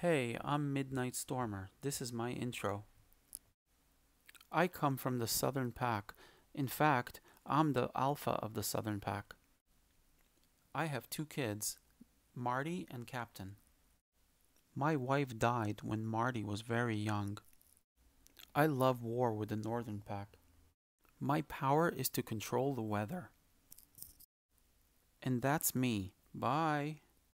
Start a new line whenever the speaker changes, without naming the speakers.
Hey, I'm Midnight Stormer. This is my intro. I come from the Southern Pack. In fact, I'm the alpha of the Southern Pack. I have two kids, Marty and Captain. My wife died when Marty was very young. I love war with the Northern Pack. My power is to control the weather. And that's me. Bye.